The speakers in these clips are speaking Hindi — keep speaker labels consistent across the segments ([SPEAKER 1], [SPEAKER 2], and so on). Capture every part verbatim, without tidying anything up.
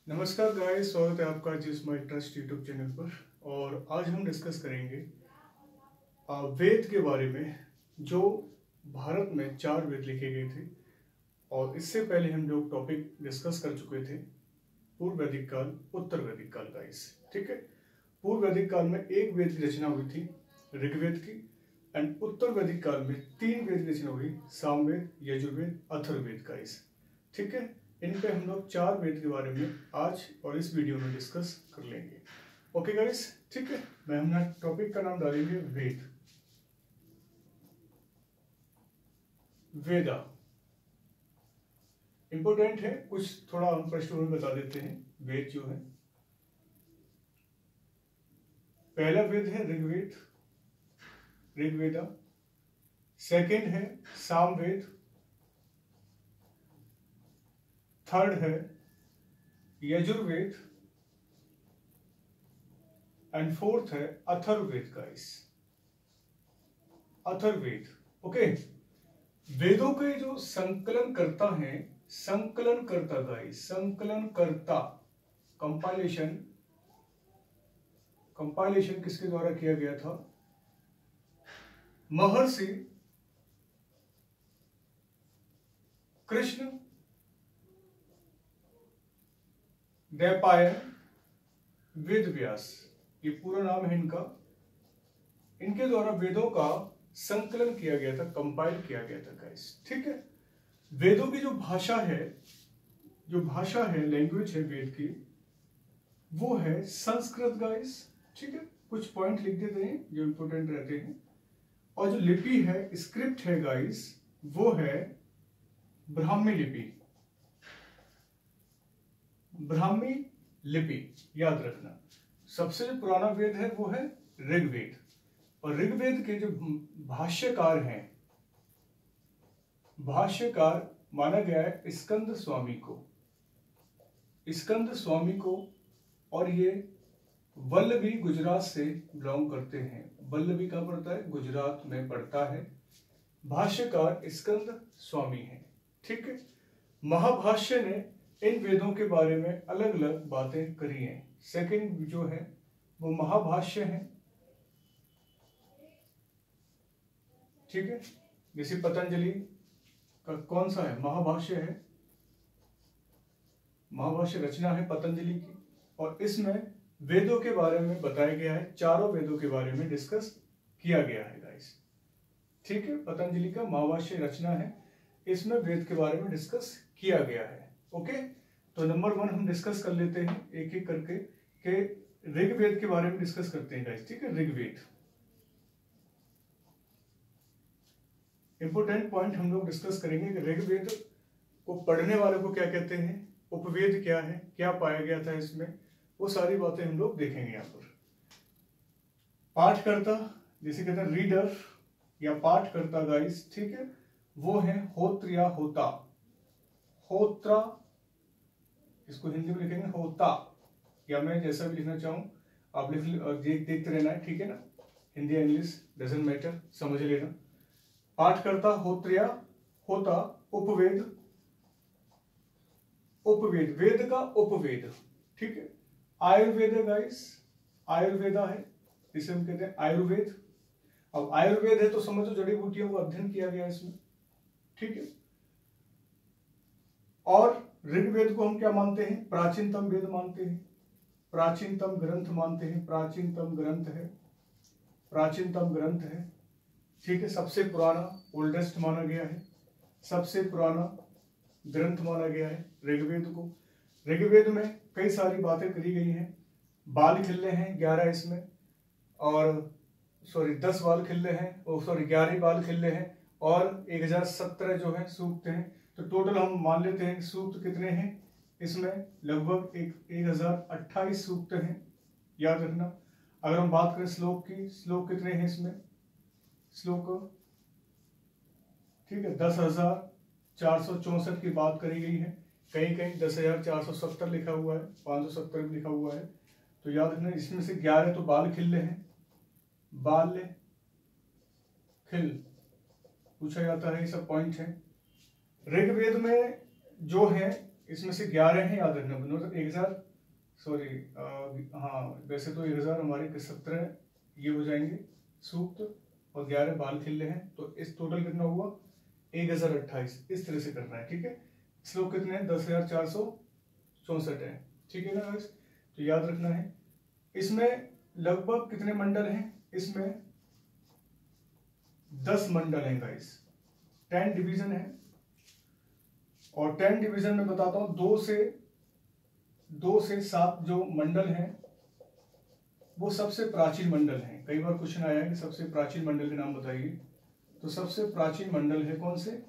[SPEAKER 1] नमस्कार गाइस, स्वागत है आपका जिस माई ट्रस्ट यूट्यूब चैनल पर। और आज हम डिस्कस करेंगे आ, वेद के बारे में। जो भारत में चार वेद लिखे गए थे और इससे पहले हम लोग टॉपिक डिस्कस कर चुके थे पूर्व वैदिक काल, उत्तर वैदिक काल गाइस। ठीक है, पूर्व वैदिक काल में एक वेद की रचना हुई थी ऋग्वेद की, एंड उत्तर वैदिक काल में तीन वेद की रचना हुई, सामवेद, यजुर्वेद, अथर्ववेद गाइस। ठीक है, इन पे हम लोग चार वेद के बारे में आज और इस वीडियो में डिस्कस कर लेंगे। ओके गाइस, ठीक है, मैं हमने टॉपिक का नाम डालेंगे वेद। वेदा इंपोर्टेंट है, कुछ थोड़ा हम पृष्ठभूमि बता देते हैं। वेद जो है, पहला वेद है ऋग्वेद, ऋग्वेदा। सेकंड है सामवेद, थर्ड है यजुर्वेद, एंड फोर्थ है अथर्ववेद गाइस। अथर्ववेद। ओके, वेदों के जो संकलन करता है, संकलन करता गाइस, संकलन करता, कंपाइलेशन, कंपाइलेशन किसके द्वारा किया गया था? महर्षि कृष्ण द्वैपायन वेद व्यास, ये पूरा नाम है इनका। इनके द्वारा वेदों का संकलन किया गया था, कंपाइल किया गया था गाइस। ठीक है, वेदों की जो भाषा है, जो भाषा है, लैंग्वेज है वेद की, वो है संस्कृत गाइस। ठीक है, कुछ पॉइंट लिख देते हैं जो इंपोर्टेंट रहते हैं। और जो लिपि है, स्क्रिप्ट है गाइस, वो है ब्राह्मी लिपि। ब्राह्मी लिपि याद रखना। सबसे जो पुराना वेद है वो है ऋग्वेद, और ऋग्वेद के जो भाष्यकार हैं, भाष्यकार माना गया है स्कंद स्वामी को, स्कंद स्वामी को। और ये वल्लभी गुजरात से बिलोंग करते हैं। वल्लभी कहाँ पड़ता है? गुजरात में पड़ता है। भाष्यकार स्कंद स्वामी है। ठीक है, महाभाष्य ने इन वेदों के बारे में अलग अलग बातें करी हैं। सेकंड जो है वो महाभाष्य है। ठीक है, जैसे पतंजलि का कौन सा है? महाभाष्य है। महाभाष्य रचना है पतंजलि की, और इसमें वेदों के बारे में बताया गया है, चारों वेदों के बारे में डिस्कस किया गया है गाइस। ठीक है, पतंजलि का महाभाष्य रचना है, इसमें वेद के बारे में डिस्कस किया गया है। ओके, तो नंबर वन हम डिस्कस कर लेते हैं एक एक करके कि ऋग्वेद के बारे में डिस्कस करते हैं गाइस। ठीक है, ऋग्वेद इंपोर्टेंट पॉइंट हम लोग डिस्कस करेंगे कि ऋग्वेद को पढ़ने वाले को क्या कहते हैं, उपवेद क्या है, क्या पाया गया था इसमें, वो सारी बातें हम लोग देखेंगे यहाँ पर। पाठकर्ता, जिसे कहते हैं रीडर या पाठकर्ता गाइस, ठीक है, वो है होत्र या होता। होत्रा, इसको हिंदी में लिखेंगे होता, या मैं जैसा भी लिखना चाहूं आप लिख देख देखते रहना है। ठीक है ना, हिंदी या इंग्लिश डजंट मैटर, समझ लेना। पाठकर्ता होत्र या होता, उपवेद, उपवेद, वेद का उपवेद। ठीक है, आयुर्वेद गाइस, आयुर्वेदा है, इसे हम कहते हैं आयुर्वेद। अब आयुर्वेद है तो समझो जड़ी बूटियों का अध्ययन किया गया इसमें। ठीक है, और ऋग्वेद को हम क्या मानते हैं? प्राचीनतम वेद मानते हैं, प्राचीनतम ग्रंथ मानते हैं, प्राचीनतम ग्रंथ है, प्राचीनतम ग्रंथ है। ठीक है, सबसे पुराना, ओल्डेस्ट माना गया है, सबसे पुराना ग्रंथ माना गया है ऋग्वेद को। ऋग्वेद में कई सारी बातें करी गई हैं। बाल खिल्ले हैं ग्यारह इसमें, और सॉरी दस बाल खिल्ले हैं, और सॉरी ग्यारह बाल खिल्ले हैं, और एक हजार सत्रह जो है सूक्त हैं। तो टोटल हम मान लेते हैं सूक्त कितने हैं इसमें? लगभग एक एक हजार अट्ठाईस सूक्त हैं, याद रखना। अगर हम बात करें श्लोक की, श्लोक कितने हैं इसमें? श्लोक, ठीक है, दस हजार चार सौ चौसठ की बात करी गई है। कहीं कहीं दस हजार चार सौ सत्तर लिखा हुआ है, पांच सौ सत्तर लिखा हुआ है। तो याद रखना, इसमें से ग्यारह तो बाल खिल्ले हैं, बाल खिल पूछा जाता है, ये सब पॉइंट है। ऋग्वेद में जो है इसमें से ग्यारह हैं, याद रखना, मतलब एक हजार सॉरी हाँ वैसे तो एक हजार हमारे सत्रह ये हो जाएंगे सूक्त और ग्यारह बाल खिल्ले हैं, तो इस टोटल कितना हुआ एक हजार अट्ठाईस। इस तरह से करना है, ठीक है। श्लोक कितने हैं, दस हजार चार सौ चौसठ है, ठीक है ना गाइस। तो याद रखना है। इसमें लगभग कितने मंडल हैं, इसमें दस मंडल हैं गाइस, टेन डिवीजन है। और टेन डिवीजन में बताता हूं, दो से दो से सात जो मंडल हैं वो सबसे प्राचीन मंडल हैं। कई बार क्वेश्चन आया है कि सबसे प्राचीन मंडल के नाम बताइए, तो सबसे प्राचीन मंडल है कौन से,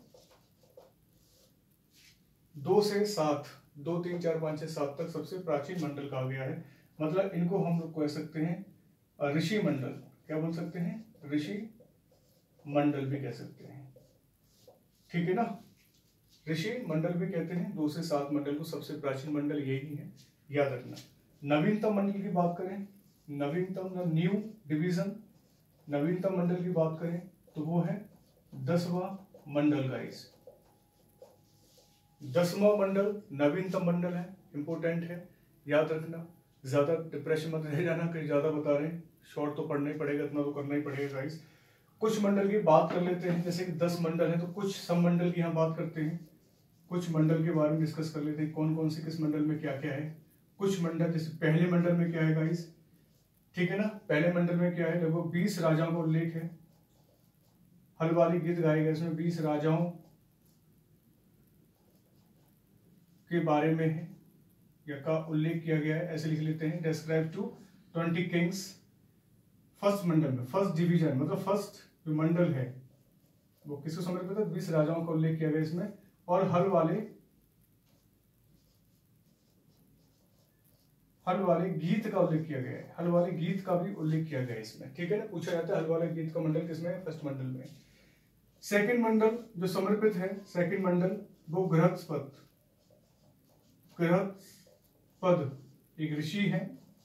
[SPEAKER 1] दो से सात, दो तीन चार पांच छह सात तक सबसे प्राचीन मंडल कहा गया है। मतलब इनको हम लोग कह सकते हैं ऋषि मंडल, क्या बोल सकते हैं, ऋषि मंडल भी कह सकते हैं, ठीक है ना। ऋषि मंडल भी कहते हैं, दो से सात मंडल को सबसे प्राचीन मंडल यही है, याद रखना। नवीनतम मंडल की बात करें, नवीनतम न्यू डिवीजन, नवीनतम मंडल की बात करें तो वो है दसवां मंडल गाइस। दसवां मंडल नवीनतम मंडल है, इंपोर्टेंट है, याद रखना। ज्यादा डिप्रेशन मत रह जाना कि ज्यादा बता रहे हैं, शॉर्ट तो पढ़ना ही पड़ेगा, इतना तो करना ही पड़ेगा गाइस। कुछ मंडल की बात कर लेते हैं, जैसे कि दस मंडल है तो कुछ सब मंडल की हम बात करते हैं, कुछ मंडल के बारे में डिस्कस कर लेते हैं, कौन कौन से किस मंडल में क्या क्या है। कुछ मंडल, जैसे पहले मंडल में क्या है गाइस, ठीक है ना, पहले मंडल में क्या है, लगभग बीस राजाओं का उल्लेख है। हल वाली गीत गाए गए, इसमें बीस राजाओं के बारे में है या का उल्लेख किया गया है, ऐसे लिख लेते हैं, describe two twenty kings. First मंडल में, फर्स्ट डिवीजन मतलब फर्स्ट जो मंडल है वो किसको समर्पित है, बीस राजाओं का उल्लेख किया गया इसमें। और हल वाले हल वाले गीत का उल्लेख किया गया है, हल वाले गीत का भी उल्लेख किया गया है इसमें, ठीक है ना। पूछा जाता है हल वाले गीत का मंडल किसमें है, फर्स्ट मंडल में। सेकंड मंडल जो समर्पित है, सेकंड मंडल वो गृहस्पद, गृहस्पद एक ऋषि हैं,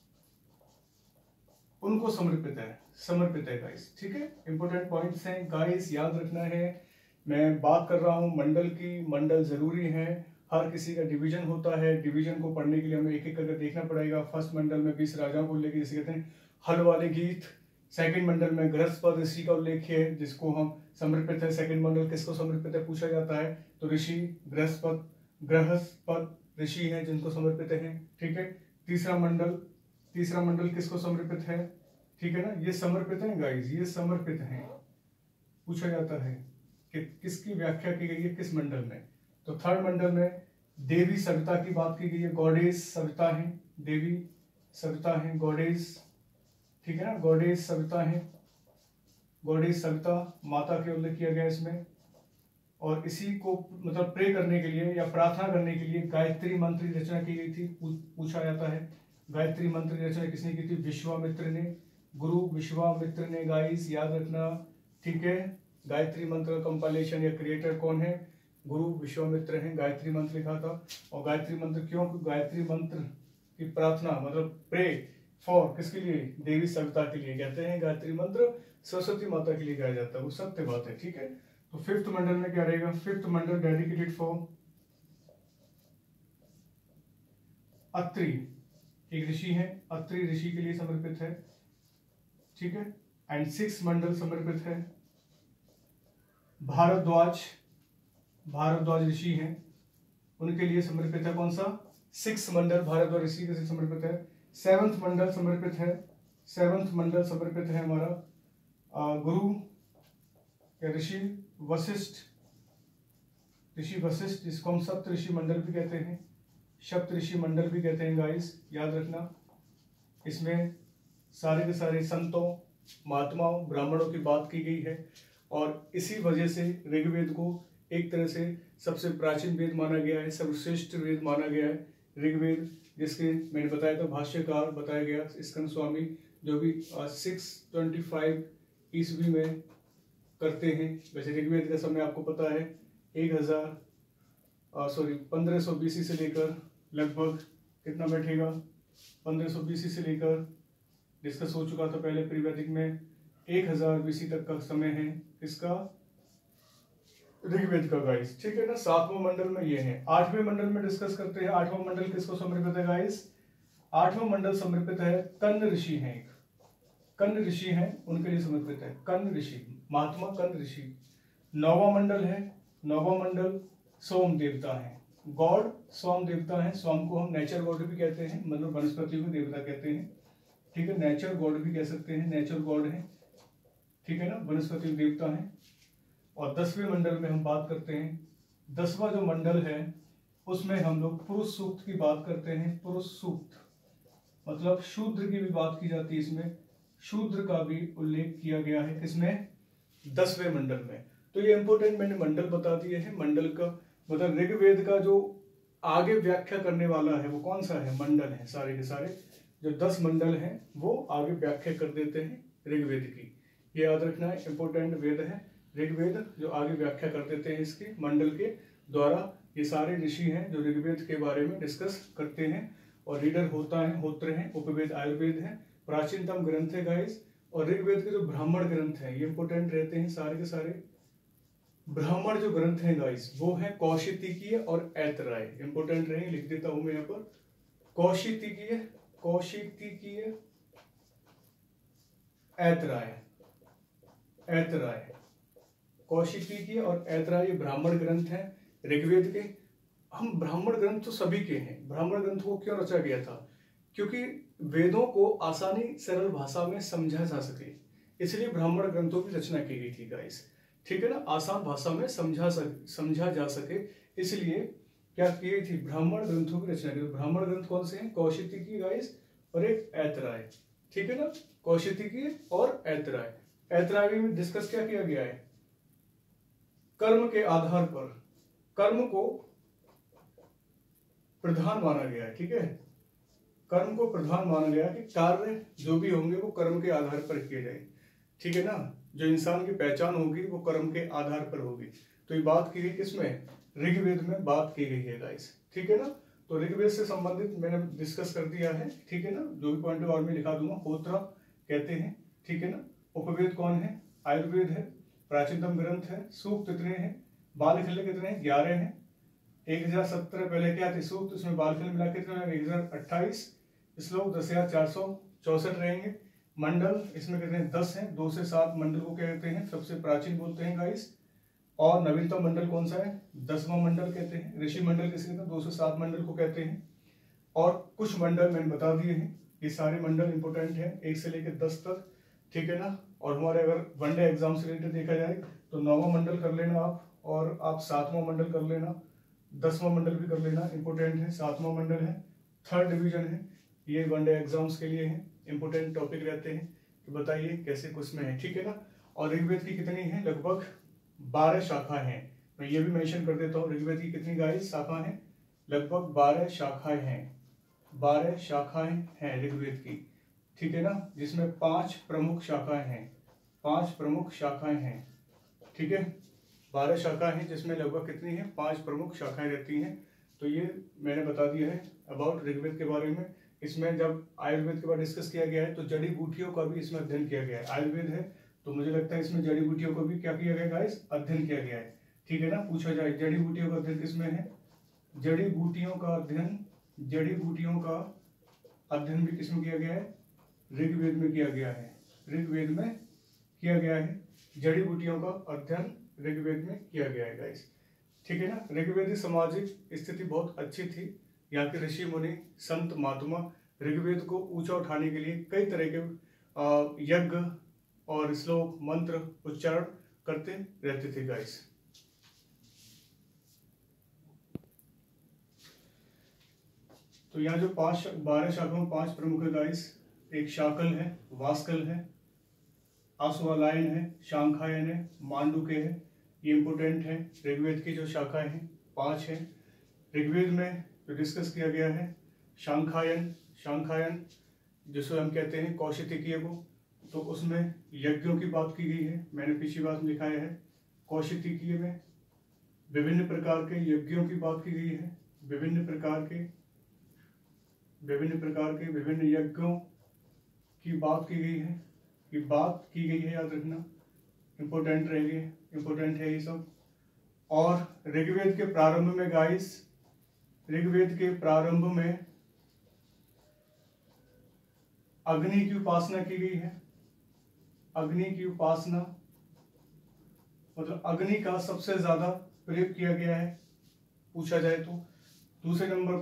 [SPEAKER 1] उनको समर्पित है, समर्पित है गाइस, ठीक है। इंपोर्टेंट पॉइंट्स हैं गाइस, याद रखना है। मैं बात कर रहा हूं मंडल की, मंडल जरूरी है, हर किसी का डिवीजन होता है, डिवीजन को पढ़ने के लिए हमें एक एक करके देखना पड़ेगा। फर्स्ट मंडल में बीस राजाओं को उल्लेख, जैसे कहते हैं हल वाले गीत। सेकंड मंडल में गृहस्पद ऋषि का उल्लेख है, जिसको हम समर्पित है। सेकंड मंडल किसको समर्पित है पूछा जाता है, तो ऋषि गृहस्पद, गृहस्पद ऋषि हैं जिनको समर्पित है, ठीक है। तीसरा मंडल, तीसरा मंडल किसको समर्पित है, ठीक है ना, ये समर्पित है गाइस, ये समर्पित हैं। पूछा जाता है कि किसकी व्याख्या की गई है किस मंडल में, तो थर्ड मंडल में देवी सविता की बात की गई है, गॉडेस सविता है, देवी सविता है, गॉडेस, ठीक है ना, गॉडेस सविता है, गॉडेस सविता माता के उल्लेख किया गया इसमें। और इसी को मतलब प्रे करने के लिए या प्रार्थना करने के लिए गायत्री मंत्र की रचना की गई थी। पूछा जाता है गायत्री मंत्र की रचना किसने की थी, विश्वामित्र ने, गुरु विश्वामित्र ने गाइस, याद रखना, ठीक है। गायत्री मंत्र कंपाइलेशन या क्रिएटर कौन है, गुरु विश्वामित्र हैं, गायत्री मंत्र लिखा था। और गायत्री मंत्र क्यों, गायत्री मंत्र की प्रार्थना मतलब प्रे फॉर किसके लिए, देवी सविता के लिए कहते हैं। गायत्री मंत्र सरस्वती माता के लिए गाया जाता है, वो सत्य बात है, ठीक है। तो फिफ्थ मंडल में क्या रहेगा, फिफ्थ मंडल डेडिकेटेड फॉर अत्रि, एक ऋषि है, अत्रि ऋषि के लिए समर्पित है, ठीक है। एंड सिक्स मंडल समर्पित है भारद्वाज, भारद्वाज ऋषि हैं, उनके लिए समर्पित है। कौन सा, सिक्स मंडल भारद्वाज ऋषि के लिए समर्पित है। सेवंथ मंडल समर्पित है, सेवंथ मंडल समर्पित है हमारा गुरु या ऋषि वशिष्ठ, ऋषि वशिष्ठ जिसको हम सप्त ऋषि मंडल भी कहते हैं, सप्त ऋषि मंडल भी कहते हैं गाइस, याद रखना। इसमें सारे के सारे संतों, महात्माओं, ब्राह्मणों की बात की गई है और इसी वजह से ऋग्वेद को एक तरह से सबसे प्राचीन वेद माना गया है, सर्वश्रेष्ठ वेद माना गया है ऋग्वेद, जिसके मैंने बताया था भाष्यकार बताया गया स्कंद स्वामी, जो भी सिक्स ट्वेंटी फाइव ईस्वी में करते हैं। वैसे ऋग्वेद का समय आपको पता है एक हजार सॉरी पंद्रह सौ बीसी से लेकर लगभग कितना बैठेगा, पंद्रह सौ बीसी से लेकर डिस्कस हो चुका था पहले प्री वैदिक में, एक हजार बीसी तक का समय है इसका, ऋग्वेद का गाइस, ठीक है ना। सातवां मंडल में ये है। आठवें मंडल में डिस्कस करते हैं। आठवां मंडल किसको समर्पित है गाइस? आठवां मंडल समर्पित है कन्न ऋषि हैं, एक कन्न ऋषि हैं, उनके लिए समर्पित है। कन्न ऋषि, महात्मा कन्न ऋषि। नौवां मंडल है, नौवां मंडल सोम देवता है, गॉड सोम देवता है। सोम को हम नेचर गॉड भी कहते हैं, मतलब वनस्पतियों के देवता कहते हैं, ठीक है। नेचर गॉड भी कह सकते हैं, नेचर गॉड है, ठीक है ना, वनस्पति देवता है। और दसवें मंडल में हम बात करते हैं, दसवां जो मंडल है उसमें हम लोग पुरुष सूक्त की बात करते हैं। पुरुष सूक्त मतलब शूद्र की भी बात की जाती है, इसमें शूद्र का भी उल्लेख किया गया है किसमें? दसवें मंडल में। तो ये इंपोर्टेंट मैंने मंडल बता दिए हैं। मंडल का मतलब ऋग्वेद का जो आगे व्याख्या करने वाला है वो कौन सा है? मंडल है। सारे के सारे जो दस मंडल हैं वो आगे व्याख्या कर देते हैं ऋग्वेद की। ये याद रखना है, इंपोर्टेंट वेद है ऋग्वेद, जो आगे व्याख्या कर देते हैं इसकी मंडल के द्वारा। ये सारे ऋषि हैं जो ऋग्वेद के बारे में डिस्कस करते हैं। और रीडर होता है, होत्र हैं, उपवेद आयुर्वेद है, प्राचीनतम ग्रंथ है गाइस। और ऋग्वेद के जो ब्राह्मण ग्रंथ हैं ये इंपोर्टेंट रहते हैं सारे के सारे। ब्राह्मण जो ग्रंथ हैं गाइस वो है कौशितिकीय और ऐतराय, इंपोर्टेंट रहेंगे, लिख देता हूं मैं यहाँ पर। कौशितिकीय, कौशितिकीय, ऐतराय, ऐतराय, कौशितिकीय और ऐतराय ब्राह्मण ग्रंथ हैं ऋग्वेद के। हम ब्राह्मण ग्रंथ तो सभी के हैं। ब्राह्मण ग्रंथ को क्यों रचा गया था? क्योंकि वेदों को आसानी सरल भाषा में समझा जा सके, इसलिए ब्राह्मण ग्रंथों की रचना की गई थी गाइस, ठीक है ना। आसान भाषा में समझा सक समझा जा सके, इसलिए क्या की गई थी? ब्राह्मण ग्रंथों की रचना की। ब्राह्मण ग्रंथ कौन से हैं? कौशितिकीय गाइस और एक ऐतराय, ठीक है ना। कौशितिकीय और ऐतराय। ऐतराय में डिस्कस क्या किया गया है? कर्म के आधार पर कर्म को प्रधान माना गया है, ठीक है। कर्म को प्रधान माना गया कि कार्य जो भी होंगे वो कर्म के आधार पर किए जाए, ठीक है ना। जो इंसान की पहचान होगी वो कर्म के आधार पर होगी। तो ये बात की गई किसमें? ऋग्वेद में बात की गई है गाइस, ठीक है ना। तो ऋग्वेद से संबंधित मैंने डिस्कस कर दिया है, ठीक है ना। जो भी पॉइंट और में लिखा दूंगा, होत्रा कहते हैं, ठीक है ना। उपवेद कौन है? आयुर्वेद है, प्राचीनतम ग्रंथ है। सूक्त कितने हैं? बालखिल्य कितने हैं? ग्यारह हैं। एक हजार सत्रह पहले क्या थे? सूक्त, उसमें बालखिल्य मिला कितने? एक हजार अट्ठाईस। श्लोक दस हजार चार सौ चौसठ रहेंगे। मंडल इसमें कितने? दस हैं। दो से सात मंडल को क्या कहते हैं? सबसे प्राचीन बोलते हैं गाइस। और नवीनतम मंडल कौन सा है? दसवां मंडल कहते हैं। ऋषि मंडल किसे कहते हैं? दो से सात मंडल को कहते हैं। और कुछ मंडल मैंने बता दिए हैं, ये सारे मंडल इंपोर्टेंट है, एक से लेकर दस तक, ठीक है ना। और हमारे अगर वनडे एग्जाम से रिलेटेड देखा जाए तो नौवां मंडल कर लेना आप, और आप सातवां मंडल कर लेना, दसवां मंडल भी कर लेना, इंपोर्टेंट है। सातवां मंडल है, थर्ड डिवीजन है, ये वनडे एग्जाम्स के लिए है, इंपोर्टेंट टॉपिक रहते हैं। तो बताइए कैसे कुछ में है, ठीक है ना। और ऋग्वेद की कितनी है? लगभग बारह शाखाएं हैं। मैं ये भी मेंशन कर देता हूँ, ऋग्वेद की कितनी गाइस शाखा है? लगभग बारह शाखाएं हैं, बारह शाखाएं हैं ऋग्वेद की, ठीक है ना। जिसमें पांच प्रमुख शाखाएं हैं, पांच प्रमुख शाखाएं हैं, ठीक है। बारह शाखाएं हैं जिसमें लगभग कितनी है? पांच प्रमुख शाखाएं रहती हैं। तो ये मैंने बता दिया है अबाउट ऋग्वेद के बारे में। इसमें जब आयुर्वेद के बारे में डिस्कस किया गया है तो जड़ी बूटियों का भी इसमें अध्ययन किया गया है। आयुर्वेद है तो मुझे लगता है इसमें जड़ी बूटियों का भी क्या किया गया गाइस? अध्ययन किया गया है, ठीक है ना। पूछा जाए जड़ी बूटियों का अध्ययन किसमें है? जड़ी बूटियों का अध्ययन, जड़ी बूटियों का अध्ययन भी किसमें किया गया है? ऋग्वेद में किया गया है, ऋग्वेद में किया गया है। जड़ी बूटियों का अध्ययन ऋग्वेद में किया गया है गाइस, ठीक है ना। ऋग्वेदी सामाजिक स्थिति बहुत अच्छी थी। यहाँ के ऋषि मुनि संत महात्मा ऋग्वेद को ऊंचा उठाने के लिए कई तरह के यज्ञ और श्लोक मंत्र उच्चारण करते रहते थे गाइस। तो यहाँ जो पांच बारह शाखाओं पांच प्रमुख है गाइस। एक शाकल है, वास्कल है, आश्वालायन है, शांखायन है, मांडुके है। ये इंपोर्टेंट है। ऋग्वेद की जो शाखाएं हैं पांच है। ऋग्वेद में जो डिस्कस किया गया है शांखायन, शांखायन जिसको हम कहते हैं कौशितिकीय को, तो उसमें यज्ञों की बात की गई है। मैंने पिछली बात में लिखाया है कौशितिकीय में विभिन्न प्रकार के यज्ञों की बात की गई है। विभिन्न प्रकार के विभिन्न प्रकार के विभिन्न यज्ञों की बात की गई है, की बात की गई है, याद रखना, इंपोर्टेंट रहेगी, इंपोर्टेंट है ये सब। और ऋग्वेद के प्रारंभ में गाइस, ऋग्वेद के प्रारंभ में अग्नि की उपासना की गई है। अग्नि की उपासना मतलब अग्नि का सबसे ज्यादा प्रयोग किया गया है पूछा जाए तो। दूसरे नंबर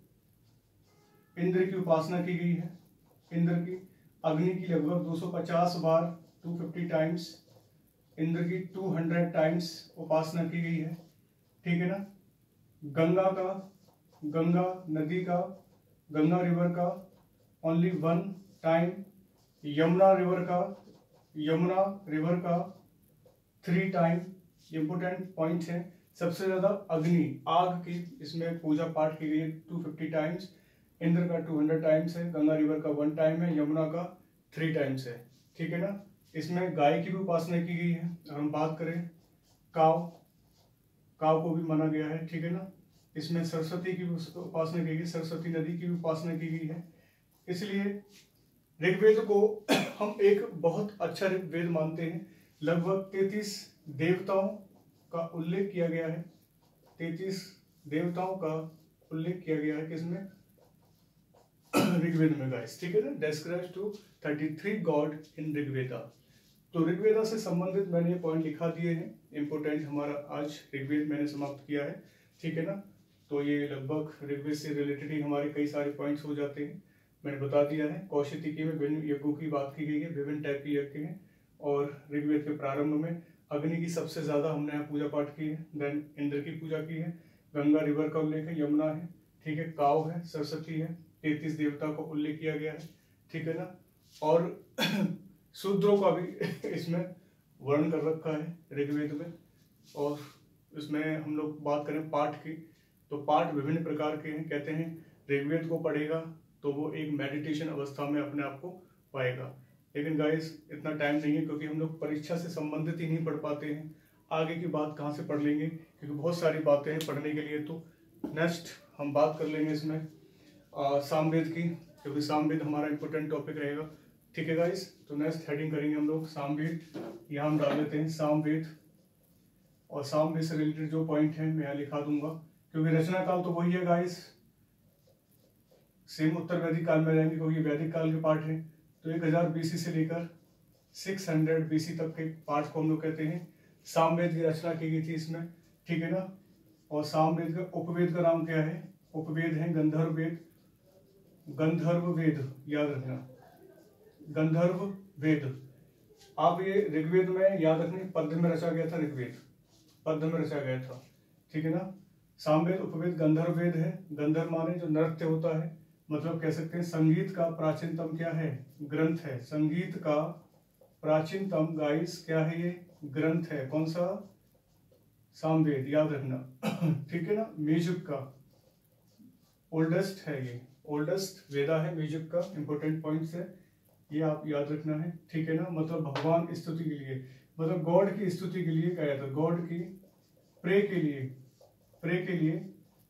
[SPEAKER 1] पर इंद्र की उपासना की गई है। इंद्र की अग्नि की लगभग दो सौ पचास बार, दो सौ पचास टाइम्स, इंद्र की दो सौ टाइम्स उपासना की गई है। ठीक है ना। गंगा का, गंगा नदी का, गंगा रिवर का only one time. Yamuna river का, यमुना रिवर का थ्री टाइम। इंपोर्टेंट पॉइंट है। सबसे ज्यादा अग्नि, आग की इसमें पूजा पाठ की गई है दो सौ पचास टाइम्स। इंद्र का दो सौ टाइम्स है, गंगा रिवर का वन टाइम है, यमुना का थ्री टाइम्स है। ठीक है ना। इसमें गाय की भी उपासना की गई है। अगर हम बात करें काव, काव को भी माना गया है। ठीक है ना। इसमें सरस्वती की उपासना की गई, सरस्वती नदी की भी उपासना की गई है। इसलिए ऋग्वेद को हम एक बहुत अच्छा ऋग्वेद मानते हैं। लगभग तैतीस देवताओं का उल्लेख किया गया है। तैतीस देवताओं का उल्लेख किया गया है किसमें? ऋग्वेद में गाइस। ठीक है ना। Describes two thirty three god in Rigveda. तो ऋग्वेदा से संबंधित मैंने ये पॉइंट लिखा दिए हैं। इंपोर्टेंट हमारा आज ऋग्वेद मैंने समाप्त किया है। ठीक है ना। तो ये लगभग ऋग्वेद से रिलेटेड ही हमारे कई सारे पॉइंट्स हो जाते हैं। मैंने बता दिया है। कौशिकी में विभिन्न यज्ञों की बात की गई है, विभिन्न टाइप के यज्ञ हैं। और ऋग्वेद के प्रारंभ में अग्नि की सबसे ज्यादा हमने यहाँ पूजा पाठ की है। देन इंद्र की पूजा की है। गंगा रिवर का उल्लेख है, यमुना है, ठीक है, काव है, सरस्वती है, तैतीस देवता का उल्लेख किया गया है। ठीक है ना। और शूद्रों का भी इसमें वर्णन कर रखा है ऋग्वेद में। और इसमें हम लोग बात करें पाठ की, तो पाठ विभिन्न प्रकार के हैं। कहते हैं ऋग्वेद को पढ़ेगा तो वो एक मेडिटेशन अवस्था में अपने आप को पाएगा। लेकिन गाइस इतना टाइम नहीं है, क्योंकि हम लोग परीक्षा से संबंधित ही नहीं पढ़ पाते हैं। आगे की बात कहाँ से पढ़ लेंगे, क्योंकि बहुत सारी बातें हैं पढ़ने के लिए। तो नेक्स्ट हम बात कर लेंगे इसमें सामवेद की, क्योंकि सामवेद हमारा इंपोर्टेंट टॉपिक रहेगा। ठीक है गाइस। तो नेक्स्ट हेडिंग करेंगे हम लोग सामवेद। यहाँ हम डाल देते हैं सामवेद, और सामवेद से रिलेटेड जो पॉइंट है मैं यहाँ लिखा दूंगा, क्योंकि रचना काल तो वही है गाइस, सेम उत्तर वैदिक काल में रहेंगे, क्योंकि वैदिक काल के पाठ है। तो एक हजार बीसी से लेकर छह सौ बीसी तक के पाठ को हम लोग कहते हैं। सामवेद की रचना की गई थी इसमें। ठीक है ना। और सामवेद का उपवेद का नाम क्या है? उपवेद है गंधर्व वेद। गंधर्व वेद याद रखना, गंधर्व वेद। आप ये ऋग्वेद में याद रखना, पद्य में रचा गया था ऋग्वेद, पद्य में रचा गया था। ठीक है ना। सामवेद उपवेद गंधर्व वेद है। गंधर्व माने जो नृत्य होता है, मतलब कह सकते हैं संगीत का प्राचीनतम क्या है? ग्रंथ है। संगीत का प्राचीनतम गाइस क्या है? ये ग्रंथ है। कौन सा? सामवेद, याद रखना। ठीक है ना। म्यूजिक का ओल्डेस्ट है, ये ओल्डेस्ट वेदा है म्यूजिक का। इंपोर्टेंट पॉइंट्स है ये, आप याद रखना है। ठीक है ना। मतलब भगवान स्तुति के लिए, मतलब गॉड की स्तुति के लिए कहा जाता है, गॉड की प्रे के लिए, प्रे के लिए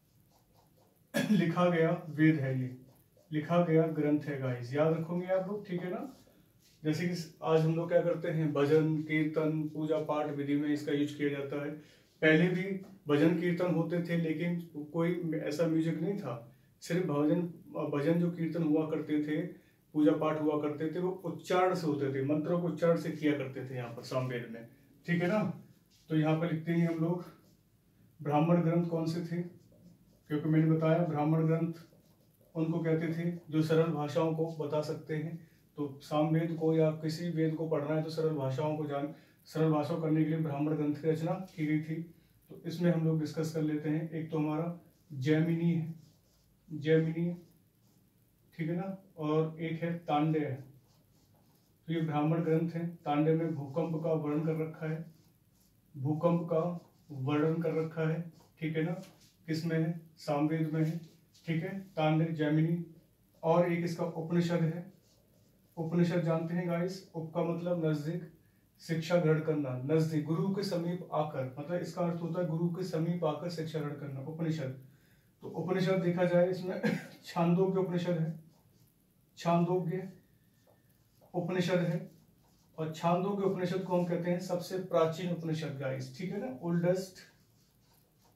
[SPEAKER 1] लिखा गया वेद है, ये लिखा गया ग्रंथ है गाइस। याद रखोगे आप लोग। ठीक है ना। जैसे कि आज हम लोग क्या करते हैं, भजन कीर्तन पूजा पाठ विधि में इसका यूज किया जाता है। पहले भी भजन कीर्तन होते थे, लेकिन कोई ऐसा म्यूजिक नहीं था। सिर्फ भजन भजन जो कीर्तन हुआ करते थे, पूजा पाठ हुआ करते थे, वो उच्चारण से होते थे, मंत्रों को उच्चारण से किया करते थे यहाँ पर सामवेद में। ठीक है ना। तो यहाँ पर लिखते हैं हम लोग ब्राह्मण ग्रंथ कौन से थे, क्योंकि मैंने बताया ब्राह्मण ग्रंथ उनको कहते थे जो सरल भाषाओं को बता सकते हैं। तो सामवेद को या किसी वेद को पढ़ना है तो सरल भाषाओं को जान सरल भाषा करने के लिए ब्राह्मण ग्रंथ की रचना की गई थी। तो इसमें हम लोग डिस्कस कर लेते हैं। एक तो हमारा जैमिनी है, जैमिनी, ठीक है ना। और एक है तांडेय। तो ये ब्राह्मण ग्रंथ है। तांडेय में भूकंप का वर्णन कर रखा है, भूकंप का वर्णन कर रखा है। ठीक है ना। किसमें है? सामवेद में है। ठीक है। तांडेय, जैमिनी। और एक इसका उपनिषद है। उपनिषद जानते हैं गाइस, उप का मतलब नजदीक, शिक्षा ग्रहण करना, नजदीक गुरु के समीप आकर, मतलब इसका अर्थ होता है गुरु के समीप आकर शिक्षा ग्रहण करना, उपनिषद। तो उपनिषद देखा जाए इसमें छांदोग्य उपनिषद है, छांदोग्य उपनिषद है। और छांदोग्य उपनिषद को हम कहते हैं सबसे प्राचीन उपनिषद गाइस। ठीक है ना। ओल्डेस्ट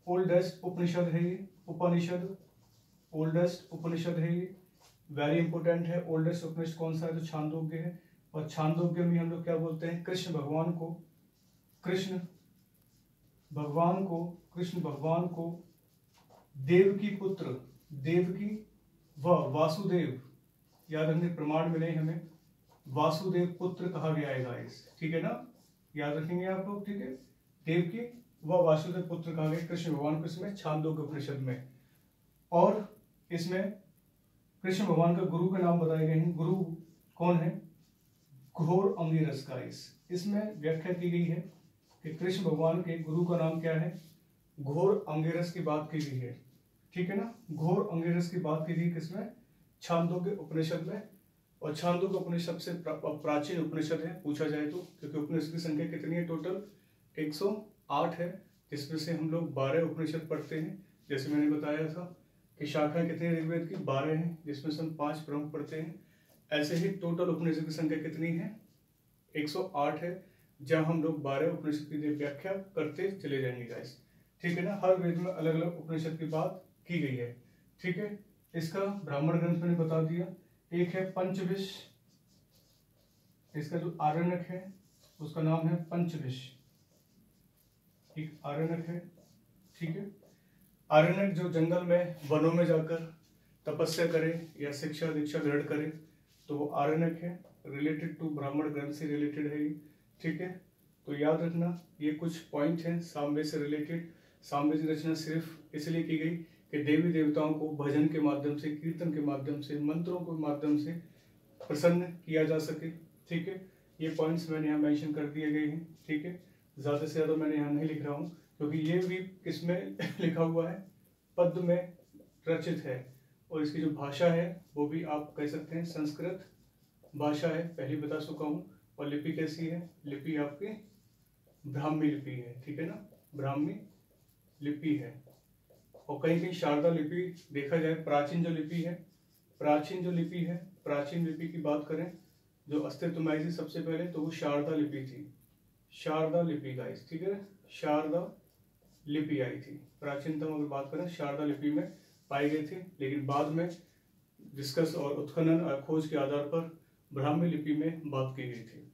[SPEAKER 1] ओल्डेस्ट उपनिषद है ये, उपनिषद ओल्डेस्ट उपनिषद है ये, वेरी इंपोर्टेंट है। ओल्डेस्ट उपनिषद कौन सा है? तो छांदोग्य है। और छांदोग्य में हम लोग क्या बोलते हैं? कृष्ण भगवान को कृष्ण भगवान को कृष्ण भगवान को देव की पुत्र देव की व वासुदेव, याद रखने प्रमाण मिले हमें, वासुदेव पुत्र कहा गया है गाइस, ठीक है ना, याद रखेंगे आप लोग, ठीक है। देव की व वासुदेव पुत्र कहा गया कृष्ण भगवान को इसमें छांदोग्य उपनिषद में। और इसमें कृष्ण भगवान का गुरु के नाम बताए गए हैं। गुरु कौन है? घोर अंगिरस गाइस। इसमें व्याख्या की गई है कि कृष्ण भगवान के गुरु का नाम क्या है? घोर अंगिरस की बात की गई है, ठीक है ना। घोर अंगिरस की बात की गई किसमें? छांदोग्य उपनिषद में। और छांदोग्य उपनिषद सबसे प्राचीन उपनिषद है पूछा जाए तो, क्योंकि उपनिषद की संख्या कितनी है? टोटल एक सौ आठ है, जिसमें से हम लोग बारह उपनिषद पढ़ते हैं। जैसे मैंने बताया था कि शाखाएं कितनी ऋग्वेद की? बारह हैं, जिसमें से हम पांच प्रमुख पढ़ते हैं। ऐसे ही टोटल उपनिषद की संख्या कितनी है? एक सौ आठ है, जहां हम लोग बारह उपनिषद की व्याख्या करते चले जाएंगे गाइस, ठीक है ना। हर वेद में अलग अलग उपनिषद की बात की गई है, ठीक है। इसका ब्राह्मण ग्रंथ मैंने बता दिया। एक है पंचविश, इसका जो आरण्यक है उसका नाम है पंचविश, एक आरण्यक है, ठीक है। आरण्यक जो जंगल में वनों में जाकर तपस्या करे या शिक्षा दीक्षा ग्रहण करे तो वो आरण्यक है। रिलेटेड टू ब्राह्मण ग्रंथ से रिलेटेड है ये, ठीक है। तो याद रखना ये कुछ पॉइंट हैं सामवेद से रिलेटेड। सामवेद की रचना सिर्फ इसलिए की गई कि देवी देवताओं को भजन के माध्यम से, कीर्तन के माध्यम से, मंत्रों के माध्यम से प्रसन्न किया जा सके, ठीक है। ये पॉइंट्स मैंने यहाँ मेंशन कर दिए गए हैं, ठीक है। ज़्यादा से ज़्यादा मैंने यहाँ नहीं लिख रहा हूँ, क्योंकि ये भी किसमें लिखा हुआ है? पद्य में रचित है। और इसकी जो भाषा है वो भी आप कह सकते हैं संस्कृत भाषा है, पहले बता चुका हूँ। और लिपि कैसी है? लिपि आपकी ब्राह्मी लिपि है, ठीक है ना, ब्राह्मी लिपि है। और कहीं कहीं शारदा लिपि देखा जाए। प्राचीन जो लिपि है प्राचीन जो लिपि है प्राचीन लिपि की बात करें जो अस्तित्व में आई थी सबसे पहले, तो वो शारदा लिपि थी। शारदा लिपि गाइस, ठीक है, शारदा लिपि आई थी। प्राचीनतम अगर बात करें शारदा लिपि में पाई गई थी, लेकिन बाद में डिस्कस और उत्खनन और खोज के आधार पर ब्राह्मी लिपि में बात की गई थी।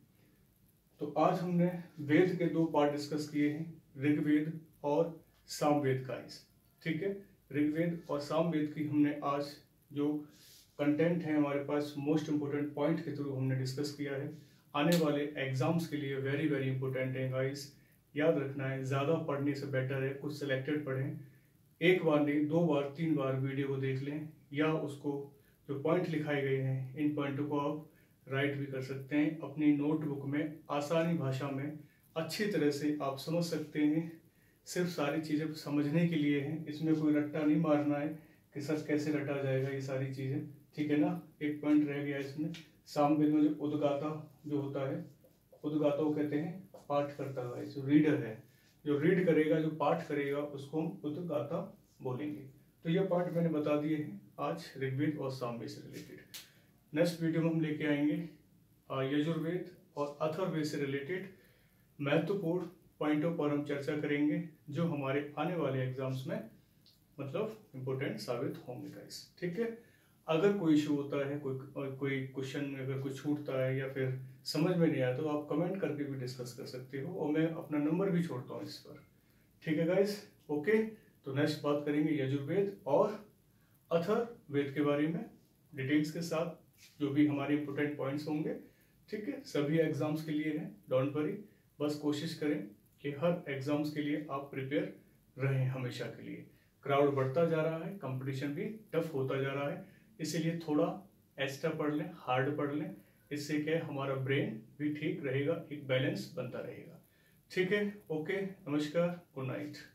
[SPEAKER 1] तो आज हमने वेद के दो पार्ट डिस्कस किए हैं, ऋग्वेद और सामवेद गाइस, ठीक है। ऋग्वेद और सामवेद की हमने आज जो कंटेंट है हमारे पास मोस्ट इंपोर्टेंट पॉइंट के थ्रू हमने डिस्कस किया है। आने वाले एग्जाम्स के लिए वेरी वेरी इंपॉर्टेंट है गाइस, याद रखना है। ज़्यादा पढ़ने से बेटर है कुछ सिलेक्टेड पढ़ें, एक बार नहीं दो बार तीन बार वीडियो को देख लें, या उसको जो पॉइंट लिखाए गए हैं इन पॉइंटों को आप राइट भी कर सकते हैं अपनी नोटबुक में, आसानी भाषा में अच्छी तरह से आप समझ सकते हैं। सिर्फ सारी चीज़ें समझने के लिए हैं, इसमें कोई रट्टा नहीं मारना है कि सच कैसे रटा जाएगा ये सारी चीज़ें, ठीक है ना। एक पॉइंट रह गया इसमें, सामवेद में जो उद्गाता जो होता है, उद्गाता को कहते हैं पाठ करता है, जो रीडर है, जो रीड करेगा, जो पाठ करेगा उसको हम उद्गाता बोलेंगे। तो ये पार्ट मैंने बता दिए हैं आज ऋग्वेद और सामवेद से रिलेटेड। नेक्स्ट वीडियो में हम लेके आएंगे यजुर्वेद और अथर्ववेद से रिलेटेड महत्वपूर्ण पॉइंटों पर हम चर्चा करेंगे, जो हमारे आने वाले एग्जाम्स में मतलब इम्पोर्टेंट साबित होंगे गाइस, ठीक है। अगर कोई इशू होता है, कोई कोई क्वेश्चन अगर कुछ छूटता है या फिर समझ में नहीं आया तो आप कमेंट करके भी डिस्कस कर सकते हो, और मैं अपना नंबर भी छोड़ता हूँ इस पर, ठीक है गाइस, ओके। तो नेक्स्ट बात करेंगे यजुर्वेद और अथर्ववेद के बारे में डिटेल्स के साथ, जो भी हमारे इंपोर्टेंट पॉइंट्स होंगे, ठीक है। सभी एग्जाम्स के लिए है, डोंट वरी, बस कोशिश करें कि हर एग्जाम्स के लिए आप प्रिपेयर रहें हमेशा के लिए। क्राउड बढ़ता जा रहा है, कंपटीशन भी टफ होता जा रहा है, इसीलिए थोड़ा एक्स्ट्रा पढ़ लें, हार्ड पढ़ लें, इससे क्या हमारा ब्रेन भी ठीक रहेगा, एक बैलेंस बनता रहेगा, ठीक है। ओके, नमस्कार, गुड नाइट।